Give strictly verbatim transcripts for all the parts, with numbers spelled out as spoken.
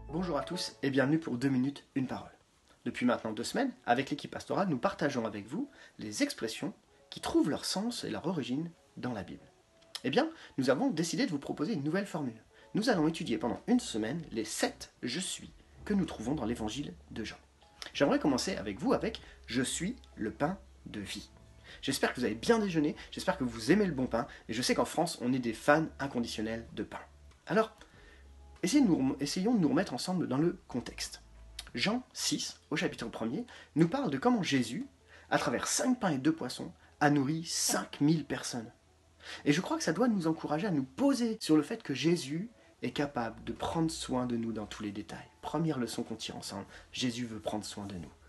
Bonjour à tous et bienvenue pour deux minutes, une parole. Depuis maintenant deux semaines, avec l'équipe pastorale, nous partageons avec vous les expressions qui trouvent leur sens et leur origine dans la Bible. Eh bien, nous avons décidé de vous proposer une nouvelle formule. Nous allons étudier pendant une semaine les sept « je suis » que nous trouvons dans l'évangile de Jean. J'aimerais commencer avec vous avec « je suis le pain de vie ». J'espère que vous avez bien déjeuné, j'espère que vous aimez le bon pain, et je sais qu'en France, on est des fans inconditionnels de pain. Alors, essayons de nous, essayons de nous remettre ensemble dans le contexte. Jean six, au chapitre premier, nous parle de comment Jésus, à travers cinq pains et deux poissons, a nourri cinq mille personnes. Et je crois que ça doit nous encourager à nous poser sur le fait que Jésus est capable de prendre soin de nous dans tous les détails. Première leçon qu'on tire ensemble, Jésus veut prendre soin de nous.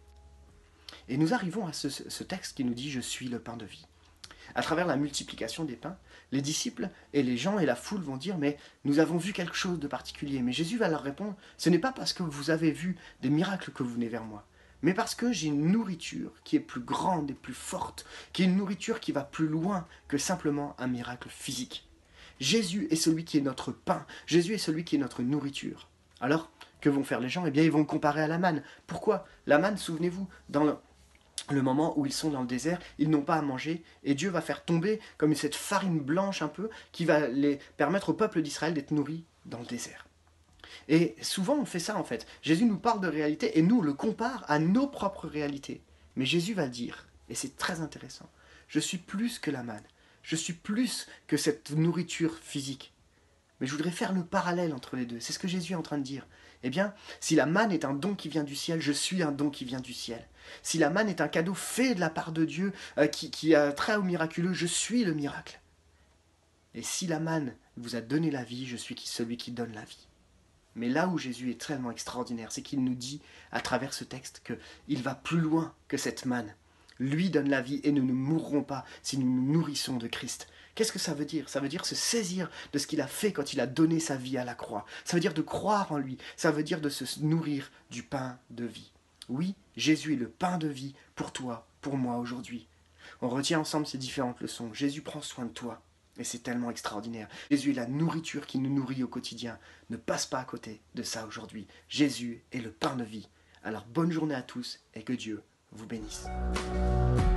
Et nous arrivons à ce, ce texte qui nous dit « Je suis le pain de vie ». À travers la multiplication des pains, les disciples et les gens et la foule vont dire « Mais nous avons vu quelque chose de particulier ». Mais Jésus va leur répondre « Ce n'est pas parce que vous avez vu des miracles que vous venez vers moi, mais parce que j'ai une nourriture qui est plus grande et plus forte, qui est une nourriture qui va plus loin que simplement un miracle physique. Jésus est celui qui est notre pain, Jésus est celui qui est notre nourriture. » Alors, que vont faire les gens ? Eh bien, ils vont comparer à la manne. Pourquoi ? La manne, souvenez-vous, dans le... le moment où ils sont dans le désert, ils n'ont pas à manger, et Dieu va faire tomber comme cette farine blanche un peu, qui va les permettre au peuple d'Israël d'être nourri dans le désert. Et souvent on fait ça en fait. Jésus nous parle de réalité, et nous on le compare à nos propres réalités. Mais Jésus va dire, et c'est très intéressant, je suis plus que la manne, je suis plus que cette nourriture physique. Mais je voudrais faire le parallèle entre les deux, c'est ce que Jésus est en train de dire. Eh bien, si la manne est un don qui vient du ciel, je suis un don qui vient du ciel. Si la manne est un cadeau fait de la part de Dieu, euh, qui, qui a trait au miraculeux, je suis le miracle. Et si la manne vous a donné la vie, je suis celui qui donne la vie. Mais là où Jésus est tellement extraordinaire, c'est qu'il nous dit, à travers ce texte, qu'il va plus loin que cette manne. Lui donne la vie et nous ne mourrons pas si nous nous nourrissons de Christ. Qu'est-ce que ça veut dire ? Ça veut dire se saisir de ce qu'il a fait quand il a donné sa vie à la croix. Ça veut dire de croire en lui. Ça veut dire de se nourrir du pain de vie. Oui, Jésus est le pain de vie pour toi, pour moi aujourd'hui. On retient ensemble ces différentes leçons. Jésus prend soin de toi. Et c'est tellement extraordinaire. Jésus est la nourriture qui nous nourrit au quotidien. Ne passe pas à côté de ça aujourd'hui. Jésus est le pain de vie. Alors bonne journée à tous et que Dieu vous bénisse.